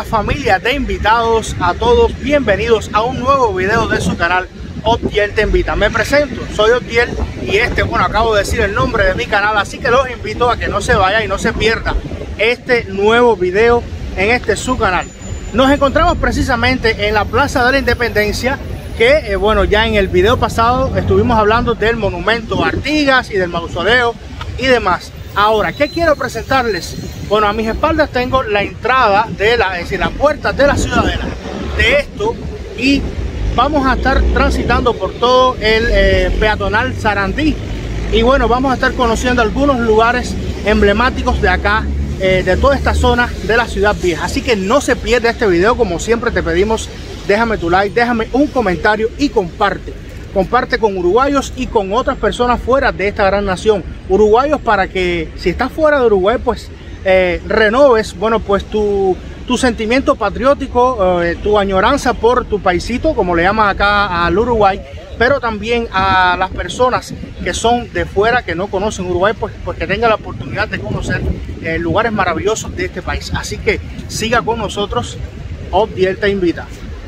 una familia de invitados. A todos bienvenidos a un nuevo video de su canal Optiel Te Invita. Me presento, soy Optiel y acabo de decir el nombre de mi canal, así que los invito a que no se vaya y no se pierda este nuevo video en este su canal. Nos encontramos precisamente en la Plaza de la Independencia, que ya en el video pasado estuvimos hablando del monumento Artigas y del mausoleo y demás. Ahora, ¿qué quiero presentarles? Bueno, a mis espaldas tengo la entrada de la puerta de la ciudadela de esto, y vamos a estar transitando por todo el peatonal Sarandí, y bueno, vamos a estar conociendo algunos lugares emblemáticos de acá, de toda esta zona de la ciudad vieja. Así que no se pierda este video. Como siempre te pedimos, déjame tu like, déjame un comentario y comparte con uruguayos y con otras personas fuera de esta gran nación. Uruguayos, para que si estás fuera de Uruguay, pues renoves tu sentimiento patriótico, tu añoranza por tu paisito, como le llaman acá al Uruguay, pero también a las personas que son de fuera, que no conocen Uruguay, pues que tengan la oportunidad de conocer lugares maravillosos de este país. Así que siga con nosotros, Optiel Te Invita.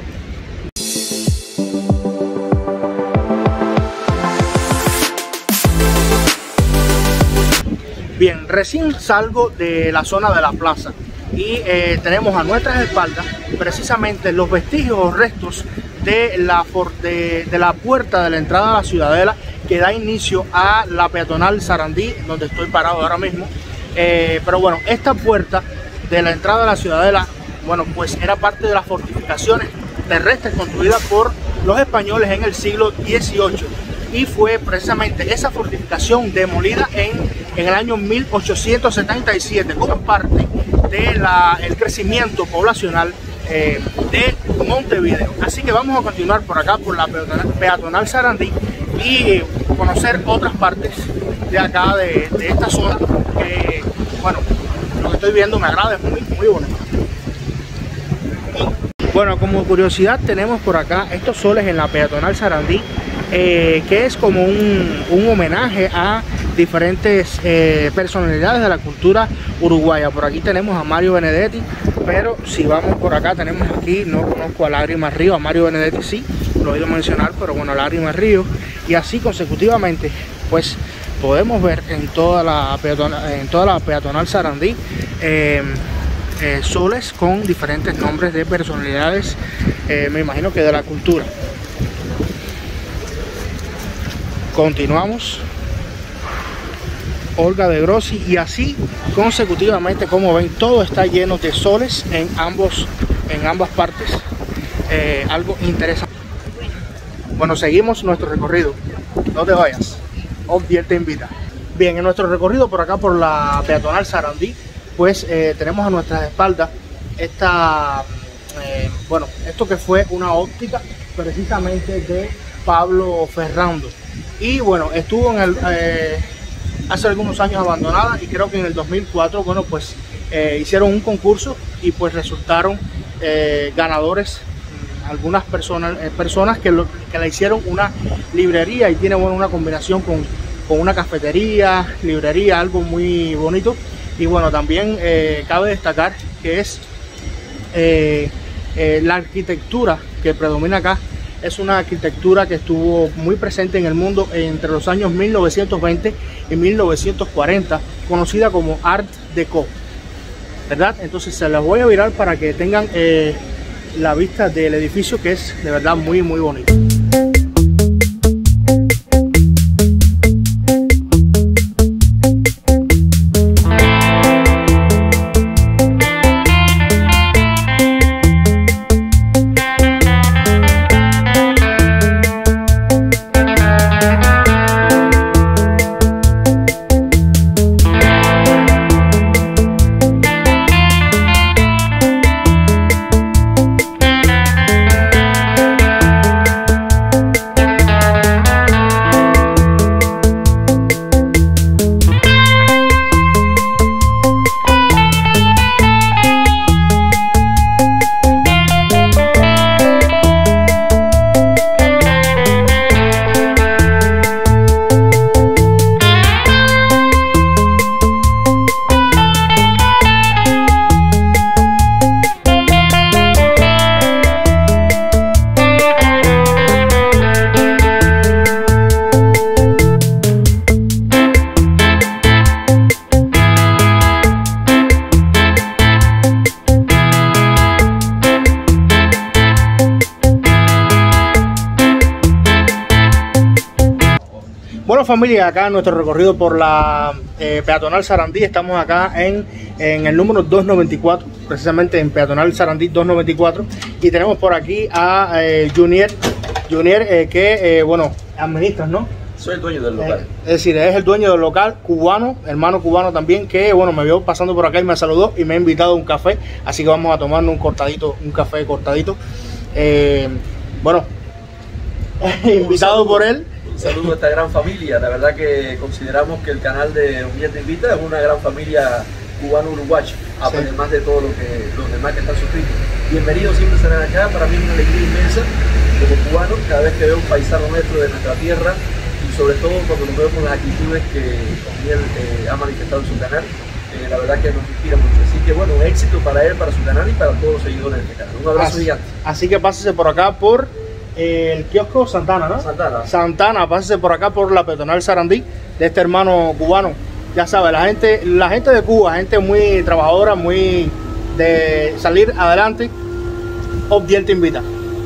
Bien, recién salgo de la zona de la plaza y tenemos a nuestras espaldas precisamente los vestigios o restos de la puerta de la entrada a la ciudadela, que da inicio a la peatonal Sarandí, donde estoy parado ahora mismo. Pero bueno, esta puerta de la entrada a la ciudadela, pues era parte de las fortificaciones terrestres construidas por los españoles en el siglo XVIII. Y fue precisamente esa fortificación demolida en el año 1877 como parte del crecimiento poblacional de Montevideo. Así que vamos a continuar por acá, por la peatonal Sarandí, y conocer otras partes de acá, de esta zona, que lo que estoy viendo me agrada, es muy bonito. Bueno, como curiosidad tenemos por acá estos soles en la peatonal Sarandí, que es como un homenaje a diferentes personalidades de la cultura uruguaya. Por aquí tenemos a Mario Benedetti, pero si vamos por acá tenemos aquí, no conozco a Lágrimas Río, a Mario Benedetti sí, lo he oído mencionar, pero bueno, Lágrimas Río, y así consecutivamente, pues podemos ver en toda la peatonal Sarandí soles con diferentes nombres de personalidades, me imagino que de la cultura. Continuamos, Olga de Grossi, y así consecutivamente, como ven, todo está lleno de soles en ambas partes. Algo interesante. Bueno, seguimos nuestro recorrido, no te vayas, Optiel Te Invita. Bien, en nuestro recorrido por acá, por la peatonal Sarandí, pues tenemos a nuestras espaldas esto que fue una óptica precisamente de Pablo Ferrando, y bueno, estuvo hace algunos años abandonada, y creo que en el 2004 hicieron un concurso y pues resultaron ganadores algunas personas que le hicieron una librería, y tiene una combinación con una cafetería, librería, algo muy bonito. Y bueno, también cabe destacar que es la arquitectura que predomina acá. Es una arquitectura que estuvo muy presente en el mundo entre los años 1920 y 1940, conocida como Art Deco, ¿verdad? Entonces se las voy a virar para que tengan la vista del edificio, que es de verdad muy bonito. Bueno, familia, acá en nuestro recorrido por la peatonal Sarandí, estamos acá en el número 294, precisamente en peatonal Sarandí 294, y tenemos por aquí a Junior, que, bueno, administras, ¿no? Soy el dueño del local. Es decir, es el dueño del local, cubano, hermano cubano también, que, bueno, me vio pasando por acá y me saludó y me ha invitado a un café, así que vamos a tomarnos un café cortadito. Bueno, invitado por él. Un saludo a esta gran familia. La verdad que consideramos que el canal de Ottiel Te Invita es una gran familia cubano-uruguayo, además de todos los demás que están suscritos. Bienvenidos, siempre serán acá. Para mí es una alegría inmensa como cubano cada vez que veo un paisano nuestro de nuestra tierra, y sobre todo cuando nos vemos las actitudes que Ottiel ha manifestado en su canal. La verdad que nos inspira mucho. Así que bueno, éxito para él, para su canal y para todos los seguidores de este canal. Un abrazo gigante. Así que pásese por acá por el kiosco Santana, ¿no? Santana, pásese por acá por la peatonal Sarandí de este hermano cubano. Ya sabe, la gente de Cuba, gente muy trabajadora, muy de salir adelante. Ottiel Te Invita.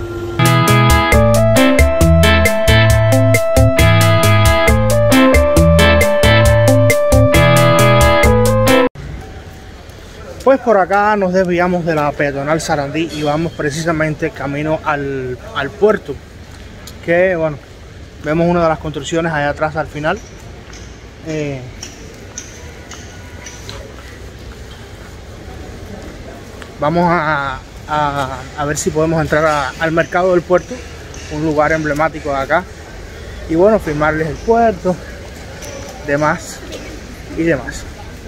Pues por acá nos desviamos de la peatonal Sarandí y vamos precisamente camino al puerto, que bueno, vemos una de las construcciones allá atrás al final. Vamos a ver si podemos entrar al mercado del puerto, un lugar emblemático de acá, y bueno, filmarles el puerto, demás y demás.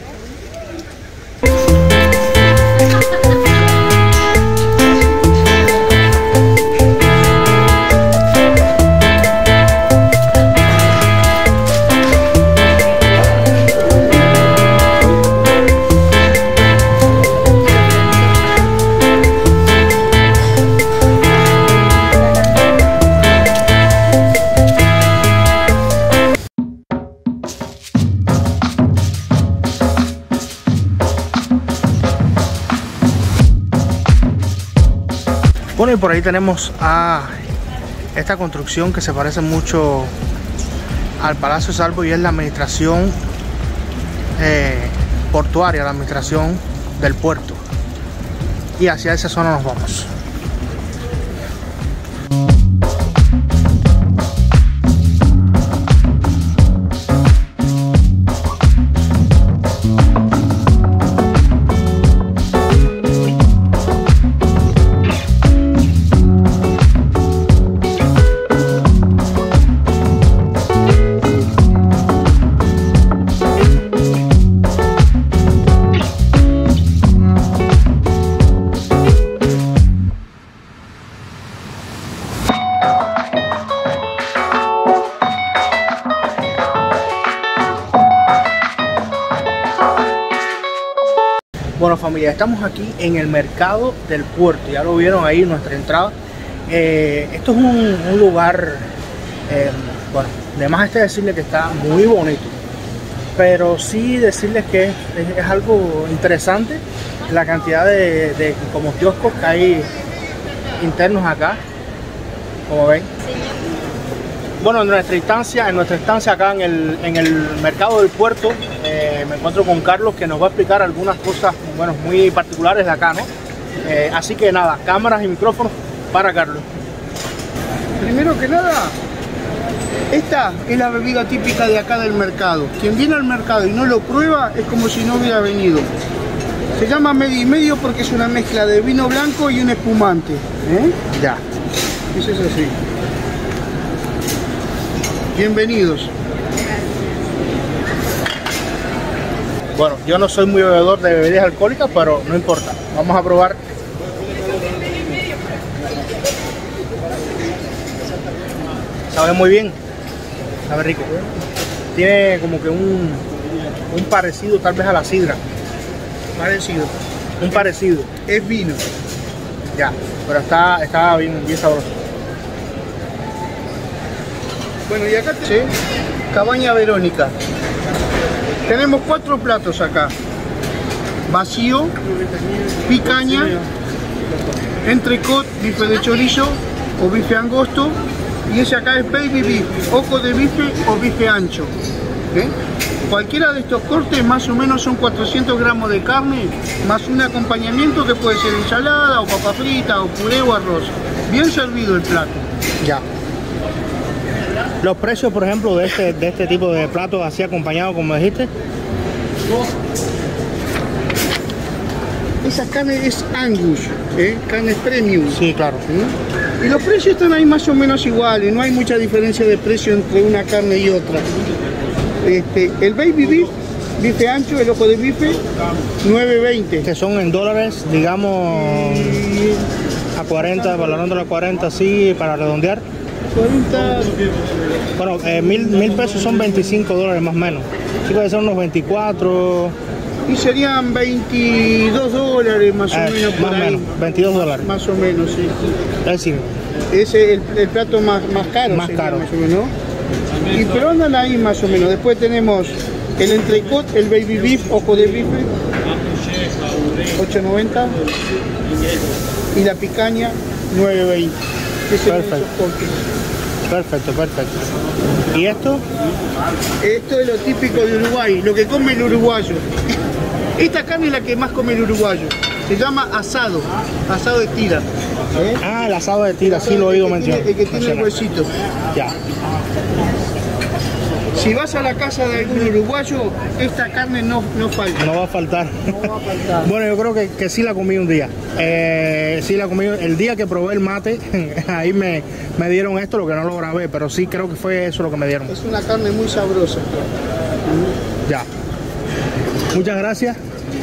Bueno, y por ahí tenemos a esta construcción que se parece mucho al Palacio Salvo, y es la administración portuaria, la administración del puerto. Y hacia esa zona nos vamos. Bueno, familia, estamos aquí en el mercado del puerto, ya lo vieron ahí en nuestra entrada. Esto es un lugar, bueno, de más está decirle que está muy bonito, pero sí decirles que es algo interesante la cantidad de como kioscos que hay internos acá, como ven. Bueno, en nuestra estancia acá en el mercado del puerto, me encuentro con Carlos, que nos va a explicar algunas cosas, bueno, muy particulares de acá, ¿no? Así que nada, cámaras y micrófonos para Carlos. Primero que nada, esta es la bebida típica de acá del mercado. Quien viene al mercado y no lo prueba es como si no hubiera venido. Se llama medio y medio porque es una mezcla de vino blanco y un espumante. Ya. Eso es así. Bienvenidos. Bueno, yo no soy muy bebedor de bebidas alcohólicas, pero no importa. Vamos a probar. Sabe muy bien. Sabe rico. Tiene como que un parecido tal vez a la sidra. Parecido. Un parecido. Es vino. Ya, pero está bien sabroso. Bueno, y acá Cabaña Verónica. Tenemos 4 platos acá. Vacío, picaña, entrecot, bife de chorizo o bife angosto, y ese acá es baby beef, ojo de bife o bife ancho. Cualquiera de estos cortes más o menos son 400 gramos de carne, más un acompañamiento que puede ser ensalada o papa frita o puré o arroz. Bien servido el plato. Ya. Los precios, por ejemplo, de este tipo de platos así acompañado, como dijiste. Esa carne es Angus, carne premium. Sí, claro. Y los precios están ahí más o menos iguales, no hay mucha diferencia de precio entre una carne y otra. El baby beef, bife ancho, el ojo de bife, 9.20. Que son en dólares, digamos, a 40, valorando a 40, sí, para redondear. 40. Bueno, mil pesos son 25 dólares más o menos. Sí, puede ser unos 24. Y serían 22 dólares más o menos por más ahí. menos, 22 dólares. Más o menos, sí. Es decir, Ese es el plato más caro. Más sería, caro. más o menos. Pero andan ahí más o menos. Después tenemos el entrecot, el baby beef, ojo de bife, 8.90. Y la picaña, 9.20. Perfecto. ¿Y esto? Esto es lo típico de Uruguay, lo que come el uruguayo. Esta carne es la que más come el uruguayo. Se llama asado, asado de tira. Ah, el asado de tira, sí lo he oído mencionar. El que tiene el huesito. Ya. Si vas a la casa de algún uruguayo, esta carne no falta. No va a faltar. No va a faltar. Bueno, yo creo que sí la comí un día. Sí la comí el día que probé el mate. Ahí me dieron esto, lo que no lo grabé, pero sí creo que fue eso lo que me dieron. Es una carne muy sabrosa. Ya. Muchas gracias.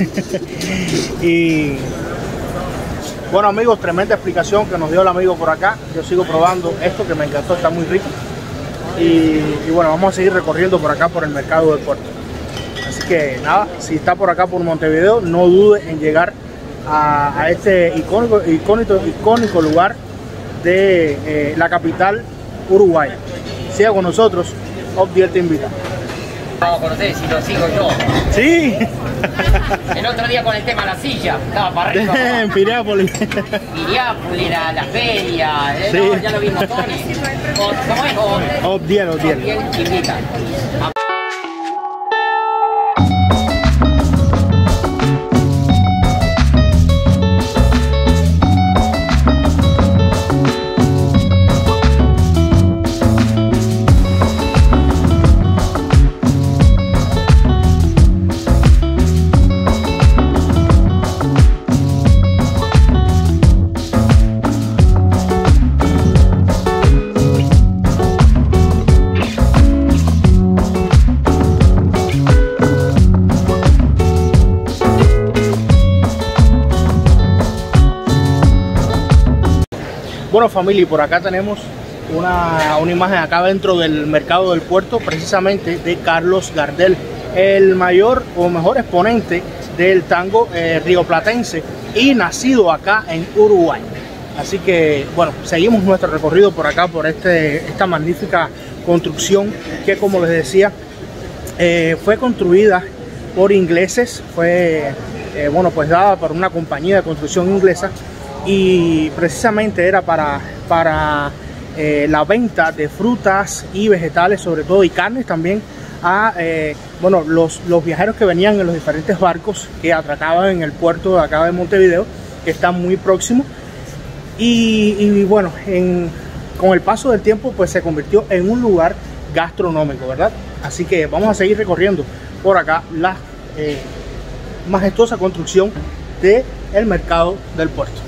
Y bueno, amigos, tremenda explicación que nos dio el amigo por acá. Yo sigo probando esto que me encantó, está muy rico. Y bueno, vamos a seguir recorriendo por acá por el mercado del puerto. Así que nada, si está por acá por Montevideo, no dude en llegar a este icónico lugar de la capital uruguaya. Siga con nosotros, Optiel te invita. Vamos a conocer si lo sigo yo. Sí. El otro día con el tema de la silla, estaba para arriba. En Piriápolis. Piriápolis, la feria, Sí. no, ya lo vimos, Tony. ¿Cómo es? Optiel. Optiel te invita. Bueno, familia, y por acá tenemos una imagen acá dentro del mercado del puerto, precisamente de Carlos Gardel, el mayor o mejor exponente del tango rioplatense y nacido acá en Uruguay. Así que bueno, seguimos nuestro recorrido por acá, por esta magnífica construcción que, como les decía, fue construida por ingleses, fue bueno, pues dada por una compañía de construcción inglesa, y precisamente era para la venta de frutas y vegetales, sobre todo, y carnes también, a bueno, los viajeros que venían en los diferentes barcos que atracaban en el puerto de acá de Montevideo, que está muy próximo. Y bueno, con el paso del tiempo pues se convirtió en un lugar gastronómico, ¿verdad? Así que vamos a seguir recorriendo por acá la majestuosa construcción del mercado del puerto.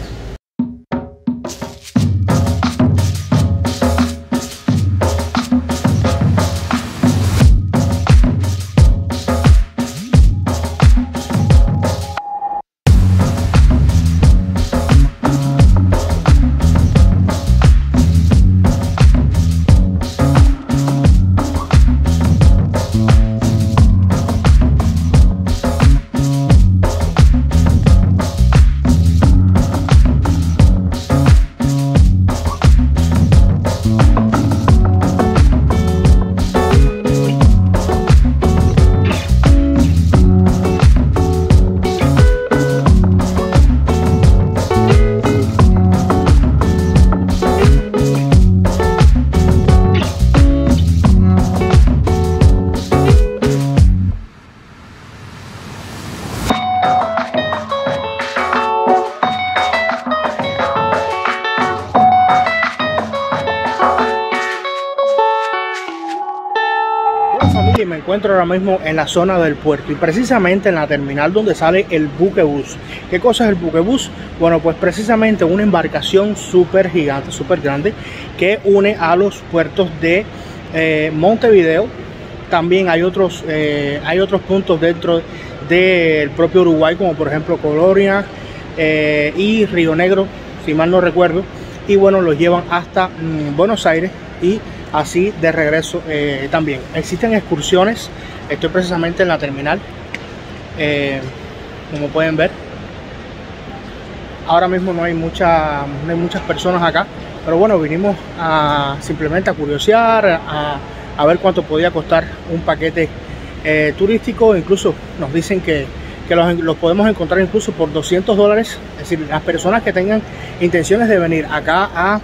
Y me encuentro ahora mismo en la zona del puerto y precisamente en la terminal donde sale el buquebús. ¿Qué cosa es el buquebús? Bueno, pues precisamente una embarcación súper gigante, súper grande, que une a los puertos de Montevideo. También hay otros puntos dentro del propio Uruguay, como por ejemplo Colonia y Río Negro, si mal no recuerdo. Y bueno, los llevan hasta Buenos Aires y así de regreso también. Existen excursiones. Estoy precisamente en la terminal, como pueden ver. Ahora mismo no hay muchas personas acá, pero bueno, vinimos simplemente a curiosear, a ver cuánto podía costar un paquete turístico. Incluso nos dicen que los podemos encontrar incluso por $200. Es decir, las personas que tengan intenciones de venir acá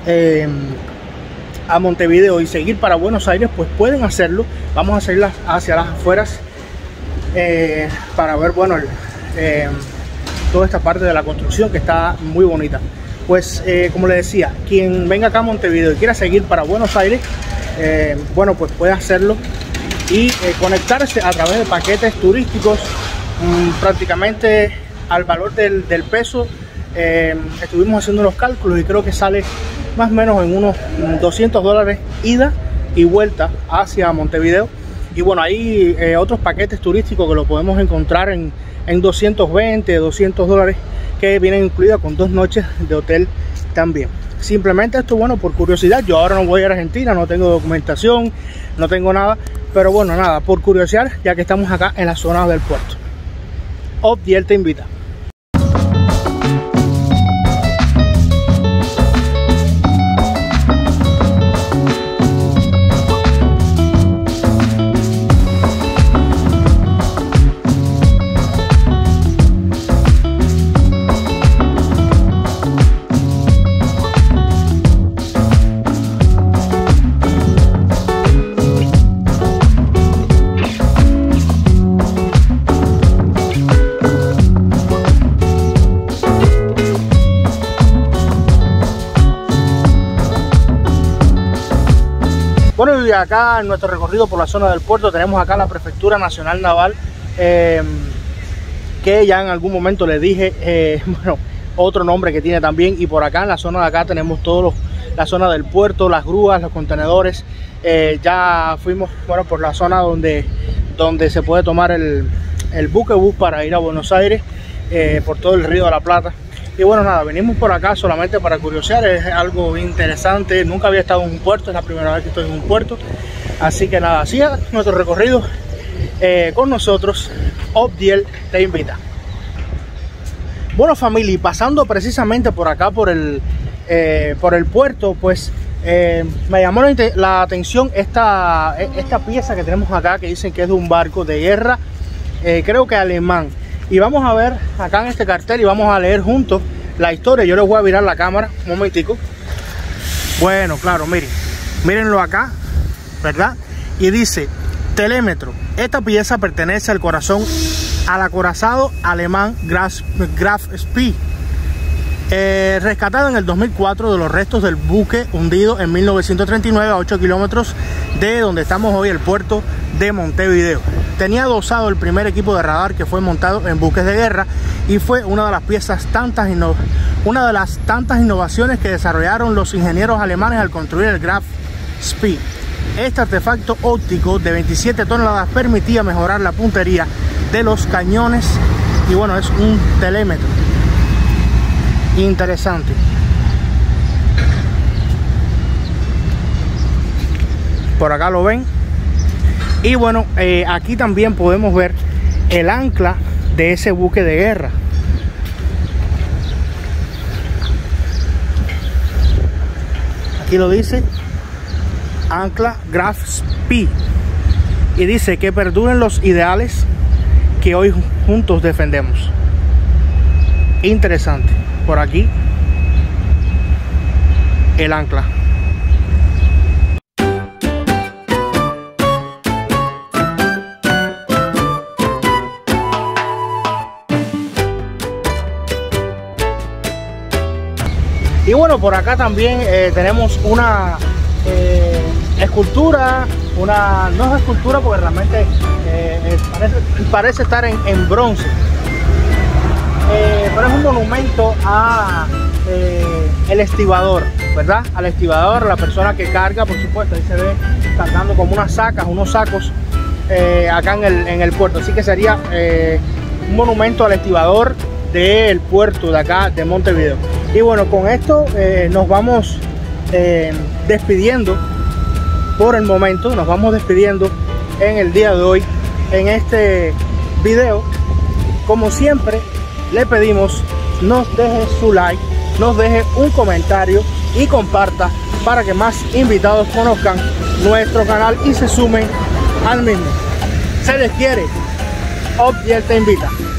a Montevideo y seguir para Buenos Aires, pues pueden hacerlo. Vamos a salir hacia las afueras para ver, bueno, toda esta parte de la construcción, que está muy bonita. Pues como les decía, quien venga acá a Montevideo y quiera seguir para Buenos Aires, bueno, pues puede hacerlo y conectarse a través de paquetes turísticos prácticamente al valor del peso. Estuvimos haciendo los cálculos y creo que sale más o menos en unos $200 ida y vuelta hacia Montevideo. Y bueno, hay otros paquetes turísticos que lo podemos encontrar en $220, $200, que vienen incluidas con 2 noches de hotel también. Simplemente esto, bueno, por curiosidad. Yo ahora no voy a Argentina, no tengo documentación, no tengo nada, pero bueno, nada, por curiosidad, ya que estamos acá en la zona del puerto. Optiel te invita. Bueno, y acá en nuestro recorrido por la zona del puerto tenemos acá la Prefectura Nacional Naval, que ya en algún momento les dije, bueno, otro nombre que tiene también. Y por acá en la zona de acá tenemos la zona del puerto, las grúas, los contenedores. Ya fuimos, bueno, por la zona donde se puede tomar el buquebús para ir a Buenos Aires, por todo el Río de la Plata. Y bueno, nada, venimos por acá solamente para curiosear. Es algo interesante. Nunca había estado en un puerto, es la primera vez que estoy en un puerto. Así que nada, siga nuestro recorrido con nosotros. Optiel te invita. Bueno, familia, y pasando precisamente por acá, por el puerto, pues me llamó la atención esta pieza que tenemos acá, que dicen que es de un barco de guerra, creo que alemán. Y vamos a ver acá en este cartel y vamos a leer juntos la historia. Yo les voy a virar la cámara un momentico. Bueno, claro, mírenlo acá, ¿verdad? Y dice: telémetro. Esta pieza pertenece al acorazado alemán Graf Spee, rescatado en el 2004 de los restos del buque hundido en 1939 a 8 kilómetros de donde estamos hoy, el puerto de Montevideo. Tenía adosado el primer equipo de radar que fue montado en buques de guerra y fue una de las tantas innovaciones que desarrollaron los ingenieros alemanes al construir el Graf Spee. Este artefacto óptico de 27 toneladas permitía mejorar la puntería de los cañones y bueno, es un telémetro. Interesante. Por acá lo ven. Y bueno, aquí también podemos ver el ancla de ese buque de guerra. Aquí lo dice, ancla Graf Spee. Y dice que perduren los ideales que hoy juntos defendemos. Interesante. Por aquí el ancla. Y bueno, por acá también tenemos una escultura no es escultura porque realmente parece estar en bronce, pero es un monumento a el estibador, ¿verdad? Al estibador, la persona que carga, por supuesto. Ahí se ve cargando como unos sacos acá en el puerto. Así que sería un monumento al estibador del puerto de acá de Montevideo. Y bueno, con esto nos vamos despidiendo por el momento. Nos vamos despidiendo en el día de hoy en este video. Como siempre, le pedimos nos deje su like, nos deje un comentario y comparta para que más invitados conozcan nuestro canal y se sumen al mismo. Se les quiere. Optiel te invita.